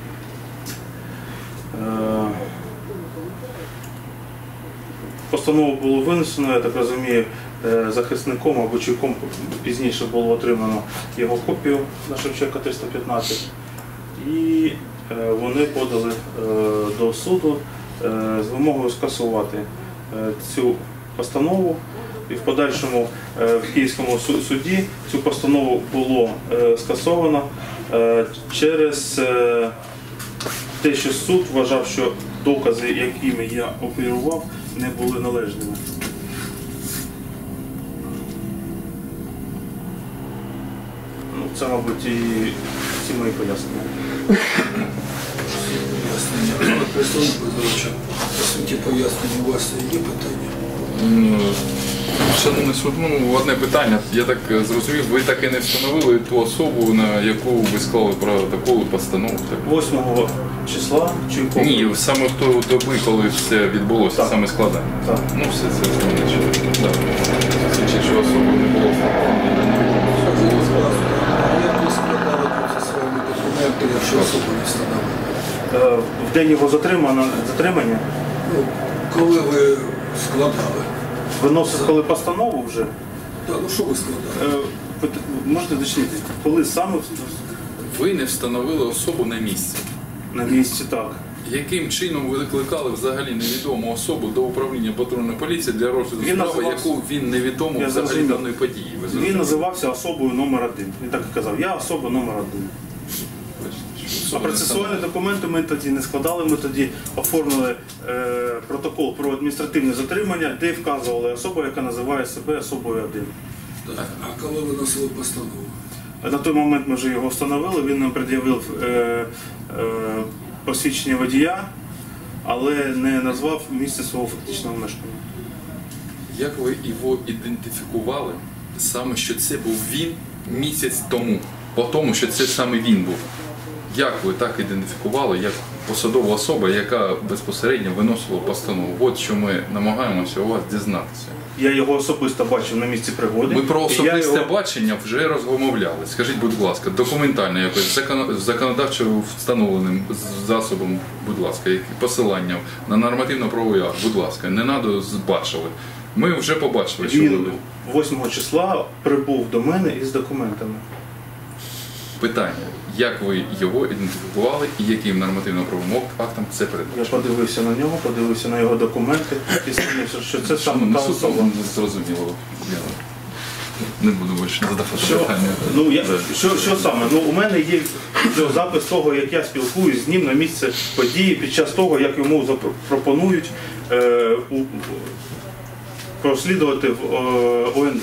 Постанову було винесено, я так розумію, захисником або Чуйком пізніше було отримано його копію на Шевченка триста п'ятнадцять. І вони подали до суду з вимогою скасувати цю постанову. І в подальшому в Київському суді цю постанову було скасовано через те, що суд вважав, що докази, якими я оперував, не були належними. Ну, це, мабуть, і всі мої пояснення. Пояснення. Представник позивача, по суті пояснення, у вас є питання? Шановний суд, ну, одне питання. Я так зрозумів, ви так і не встановили ту особу, на яку ви склали протокол, постанову? восьмого числа Чуйко. Ні, саме в ту доби, коли все відбулося, так. Саме складання. Так. Ну, все це основне, що так. Свідчить, що особи не було встановлено. Як ви складали процесуальні документи, якщо особа не встановлена? В день його затримання, затримання Ну, коли ви складали? виносив коли постанову вже. Так, ну що ви складали? Е, Можете уточнити, коли саме Ви не встановили особу на місці. на місці, так. Яким чином ви викликали взагалі невідому особу до управління патрульної поліції для розгляду Він справи, називався- яку він невідомо Я взагалі зрозумів. даної події? Ви Він зрозуміли? називався особою номер один. Він так і казав, я особа номер один. А Особа не процесуальні документи ми тоді не складали, ми тоді оформили е, протокол про адміністративне затримання, де вказували особу, яка називає себе особою один. Так. А коли ви носили постанову? На той момент ми вже його встановили, він нам пред'явив е, е, посвідчення водія, але не назвав місце свого фактичного мешкання. Як ви його ідентифікували, саме що це був він місяць тому, по тому, що це саме він був? Як ви так ідентифікували, як посадова особа, яка безпосередньо виносила постанову? От що ми намагаємося у вас дізнатися. Я його особисто бачив на місці пригоди. Ми про і я особисте його- бачення вже розмовляли. Скажіть, будь ласка, документально якось закон- законодавчо встановленим засобом, будь ласка, які- посиланням на нормативно-правовий акт, будь ласка, не надо збачили. Ми вже побачили, що Він ви. восьмого числа прибув до мене із документами. Питання, як ви його ідентифікували і яким нормативно-правовим актом це Я передбачено? подивився на нього, подивився на його документи і зрозумів, що це саме Ну, та суд особа. не зрозуміло. Я не буду більше задавати Що, питання. ну, я, що, що саме? Ну, у мене є запис того, як я спілкуюсь з ним на місце події під час того, як йому запропонують е, у, прослідувати в е, О Ен Де.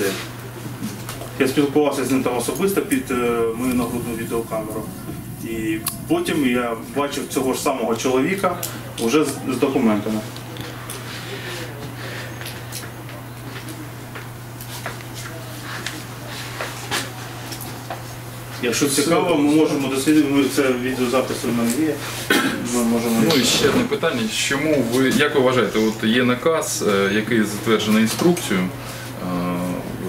Я спілкувався з ним там особисто під е, мою нагрудну відеокамеру. І потім я бачив цього ж самого чоловіка вже з, з документами. Якщо цікаво, ми можемо дослідити, ми це відеозапис у мене є. Ми можемо. Ну і ще одне питання. Чому ви, як ви вважаєте, от є наказ, е, який затверджений інструкцією, е,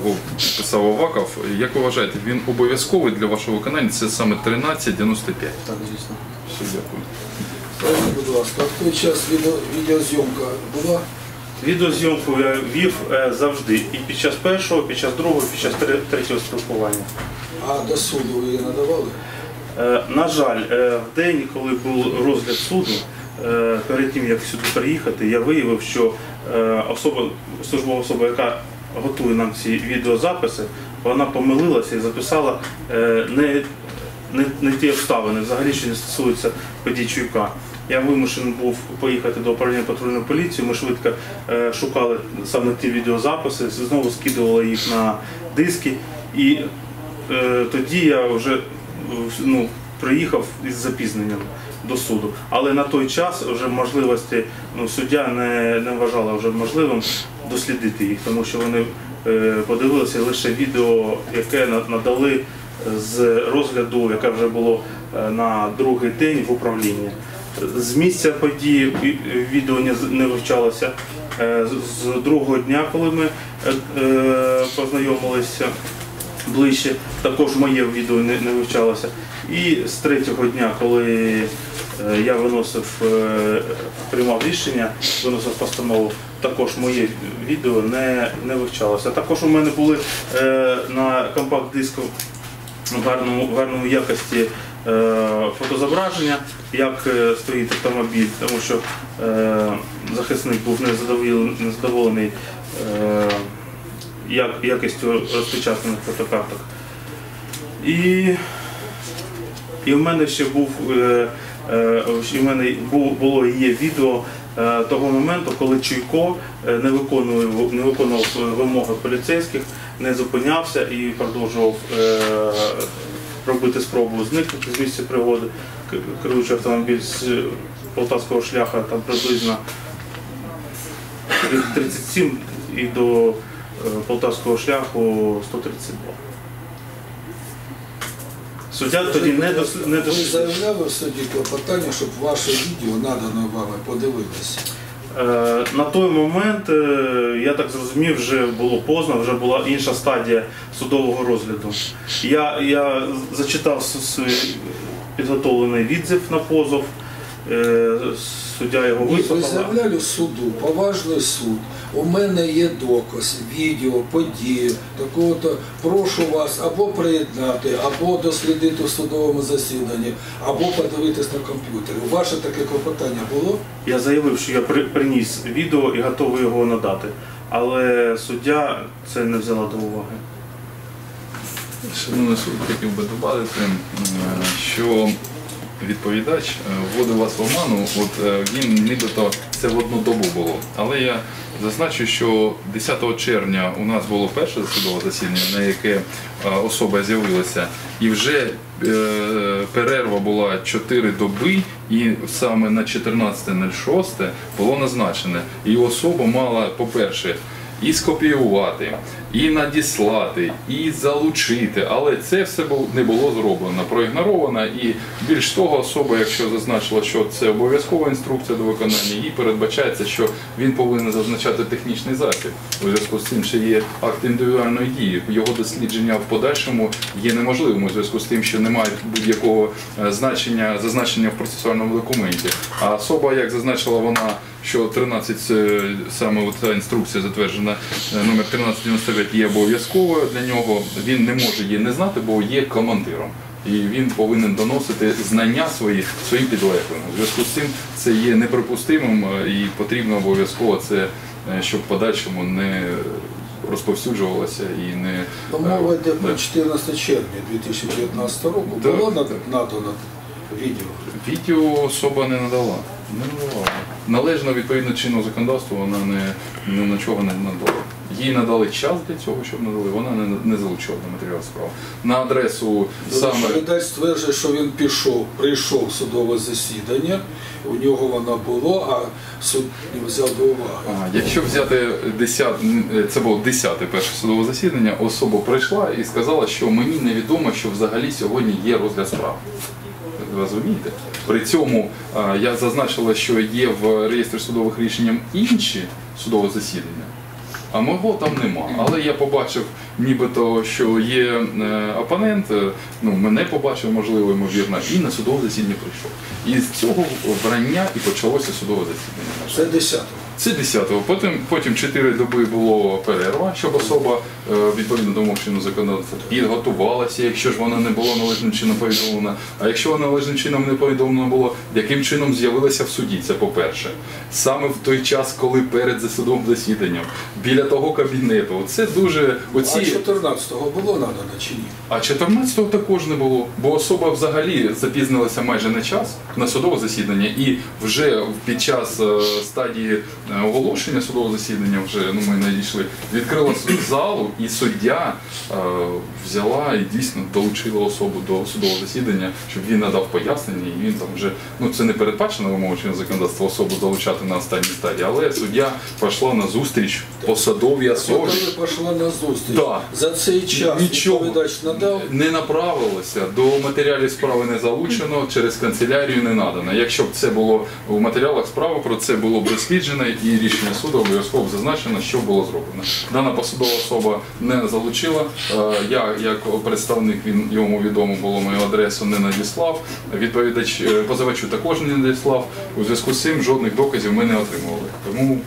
писав Аваков. Як ви вважаєте, він обов'язковий для вашого виконання? Це саме тринадцять дев'яносто п'ять. Так, звісно. Все, дякую. Скажіть, будь ласка, а в той час відео, відеозйомка була? Відеозйомку я вів е, завжди. І під час першого, під час другого, під час тре- третього спілкування. А до суду ви її надавали? Е, На жаль, е, в день, коли був розгляд суду, е, перед тим як сюди приїхати, я виявив, що е, особа, службова особа, яка готує нам ці відеозаписи, вона помилилася і записала е, не, не, не ті обставини, взагалі, що не стосуються подій Чуйка. Я вимушений був поїхати до управління патрульної поліції, ми швидко е, шукали саме ті відеозаписи, знову скидували їх на диски. І е, тоді я вже ну, приїхав із запізненням до суду. Але на той час вже можливості ну, суддя не, не вважала вже можливим дослідити їх, тому що вони е, подивилися лише відео, яке надали з розгляду, яке вже було е, на другий день в управлінні. З місця події відео не, не вивчалося. Е, з, з другого дня, коли ми е, е, познайомилися ближче, також моє відео не, не вивчалося. І з третього дня, коли е, я виносив, е, приймав рішення, виносив постанову, також моє відео не, не вивчалося. Також у мене були е, на компакт-диску в гарному, в гарному якості е, фотозображення, як е, стоїть автомобіль, тому що е, захисник був незадоволений, незадоволений е, як, якістю розпечатаних фотокарток. І, і в мене ще був, е, е, і в мене був, було і є відео е, того моменту, коли Чуйко е, не виконував, не виконував вимоги поліцейських, не зупинявся і продовжував е, робити спробу зникнути з місця пригоди, керуючи автомобіль з полтавського шляха там приблизно тридцять сім і до полтавського шляху сто тридцять два. Суддя тоді не дос... не Ви дос... заявляли в суді клопотання, щоб ваше відео, надане вами, подивилися? Е, На той момент, е, я так зрозумів, вже було поздно, вже була інша стадія судового розгляду. Я, я зачитав свій підготовлений відзив на позов, е, суддя його Ні, ви вислухала. заявляли суду, поважний суд, у мене є доказ, відео, події, такого-то, прошу вас або приєднати, або дослідити в судовому засіданні, або подивитись на комп'ютері. Ваше таке клопотання було? Я заявив, що я при- приніс відео і готовий його надати, але суддя це не взяла до уваги. Шановний суд, хотів би додати, що відповідач вводив вас в оману, от е, він нібито це в одну добу було. Але я зазначу, що десятого червня у нас було перше судове засідання, на яке е, особа з'явилася, і вже е, перерва була чотири доби, і саме на чотирнадцяте шосте було назначене. І особа мала, по-перше, і скопіювати, і надіслати, і залучити, але це все не було зроблено, проігноровано, і більш того, особа, якщо зазначила, що це обов'язкова інструкція до виконання, їй передбачається, що він повинен зазначати технічний засіб. У зв'язку з цим, що є акт індивідуальної дії, його дослідження в подальшому є неможливим у зв'язку з тим, що немає будь-якого значення, зазначення в процесуальному документі. А особа, як зазначила вона, що тринадцять, саме ця інструкція затверджена, номер тринадцять дев'яносто п'ять є обов'язковою для нього, він не може її не знати, бо є командиром. І він повинен доносити знання свої своїм підлеглим. У зв'язку з цим це є неприпустимим і потрібно обов'язково це, щоб в подальшому не розповсюджувалося і не... Мова йде про Да. чотирнадцяте червня дві тисячі дев'ятнадцятого року. Да. Було надано відео? Відео особа не надала. Не надавала. Належно відповідно чинного законодавства вона не, ні на чого не надала. Їй надали час для цього, щоб надали, вона не, не залучила до матеріалу справи. На адресу саме... Відповідач стверджує, що він пішов, прийшов в судове засідання, у нього воно було, а суд не взяв до уваги. А, якщо взяти десят, це було десяте перше судове засідання, особа прийшла і сказала, що мені невідомо, що взагалі сьогодні є розгляд справи. Ви розумієте? При цьому а, я зазначила, що є в реєстрі судових рішень інші судові засідання. А мого там нема. Але я побачив, нібито, що є е, опонент, е, ну, мене побачив, можливо, ймовірно, і на судове засідання прийшов. І з цього врання і почалося судове засідання. Це десятого. Це десятого. Потім, потім чотири доби було перерва, щоб особа, е, відповідно до вимог чинного законодавства, підготувалася, якщо ж вона не була належним чином повідомлена. А якщо вона належним чином не повідомлена було, яким чином з'явилася в суді, це по-перше. Саме в той час, коли перед засудовим засіданням, біля того кабінету. Це дуже... Оці... А чотирнадцятого було надано чи ні? А чотирнадцятого також не було, бо особа взагалі запізнилася майже на час на судове засідання, і вже під час е, стадії е, оголошення судового засідання, вже ну, ми надійшли, відкрила залу, і суддя е, взяла і дійсно долучила особу до судового засідання, щоб він надав пояснення, і він там вже, ну це не передбачено вимогою чинного законодавства особу залучати на останній стадії, але суддя пішла на зустріч посадовій особі. Коли пішла на зустріч, Да. за цей час Нічого відповідач надав? не направилося, до матеріалів справи не залучено, через канцелярію не надано. Якщо б це було у матеріалах справи, про це було б розсліджено і рішення суду обов'язково зазначено, що було зроблено. Дана посадова особа не залучила, я як представник, він, йому відомо було мою адресу, не надіслав, відповідач позивачу також не надіслав, у зв'язку з цим жодних доказів ми не отримували. Тому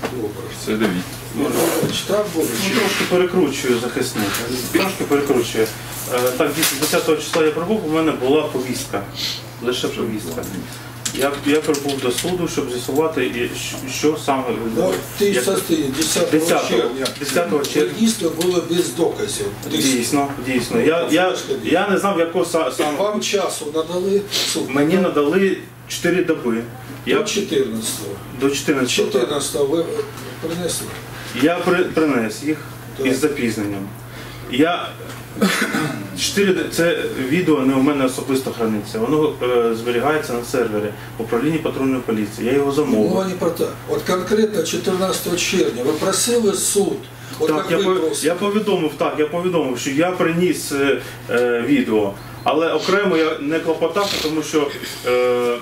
це дивіться. Так було? Ну, трошки перекручую захисник, трошки перекручую. Е, Так, дійсно, десятого числа я прибув, у мене була повістка, лише повістка. Я, я прибув до суду, щоб з'ясувати, і що, що саме... Ну, ти як- частині десятого червня. десятого червня. Дійсно було без доказів. Дійсно, дійсно. Я, я, я не знав, якого са- саме... Вам часу надали суд? Мені надали чотири доби. Я До чотирнадцятого. до чотирнадцятого. чотирнадцятого ви принесли? Я при, принес їх Так. із запізненням. Я чотири це відео не у мене особисто храниться. Воно е, зберігається на сервері в управлінні патрульної поліції. Я його замовив. Мова не про те. От конкретно чотирнадцятого червня ви просили суд. От Так, як я, ви по- просили. я повідомив, так, я повідомив, що я приніс е, е, відео, але окремо я не клопотався, тому що е,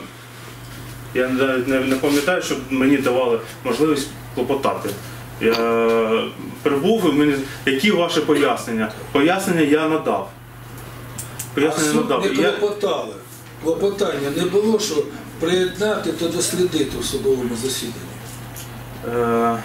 я навіть не, не пам'ятаю, щоб мені давали можливість клопотати. Я прибув, і мені, які ваші пояснення? Пояснення я надав. А Пояснення суд надав. не Я, клопотали. Клопотання не було, що приєднати та дослідити в судовому засіданні. е,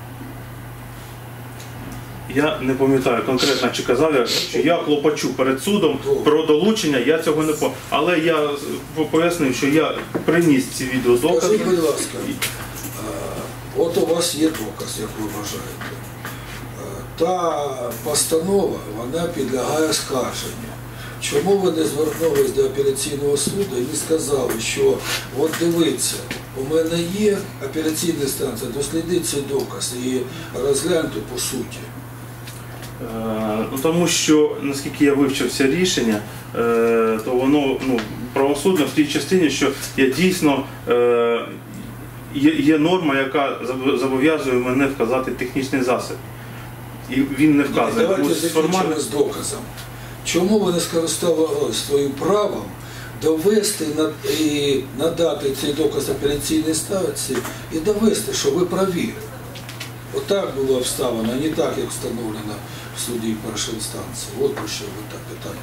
я не пам'ятаю конкретно, чи казав я, що я клопочу перед судом про долучення, я цього не пам'ятаю. Але я по- пояснив, що я приніс ці відеодокази. Скажіть, будь ласка, а, от у вас є доказ, як ви вважаєте. А, Та постанова, вона підлягає скарженню. Чому ви не звернулись до апеляційного суду і не сказали, що от дивіться, у мене є апеляційна станція, дослідіть цей доказ і розгляньте по суті. Е, Ну, тому що, наскільки я вивчив це рішення, е, то воно ну, правосудне в тій частині, що я дійсно е, є, є норма, яка заб- зобов'язує мене вказати технічний засіб. І він не вказує. Давайте Тому закінчимо формально- з доказом. Чому ви не скористали своїм правом довести на- і надати цей доказ апеляційній станції і довести, що ви праві? Отак було обставлено, а не так, як встановлено в суді першої інстанції. От про що ви так питання.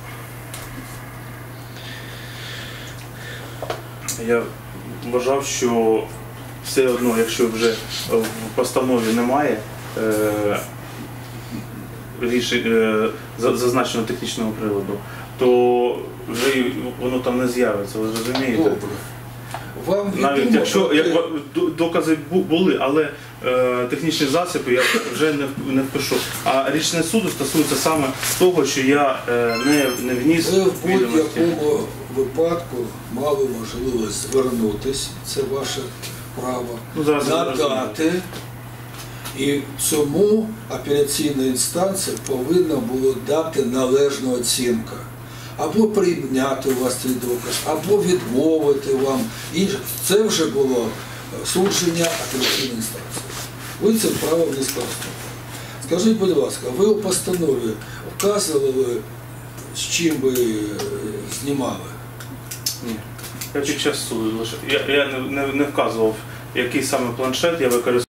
Я вважав, що все одно, якщо вже в постанові немає е, рішень, е, за- зазначеного технічного приладу, то вже й воно там не з'явиться, ви розумієте? Добре. Вам Навіть відомо якщо про як, те- д- докази бу- були, але е, технічні засоби я вже не, в- не впишу. А рішення суду стосується саме того, що я е, не, не вніс ви в відомості. будь-якому випадку мали можливість звернутися, це ваше право, Ну, зараз я надати, і цьому апеляційна інстанція повинна була дати належну оцінку. Або прийняти у вас цей доказ, або відмовити вам. Інше. Це вже було судження апеляційної інстанції. Ви цим правом не скористали. Скажіть, будь ласка, ви у постанові вказували, з чим ви знімали? Ні. Я під час суду лише. Я, я не, не, не вказував, який саме планшет я використовував.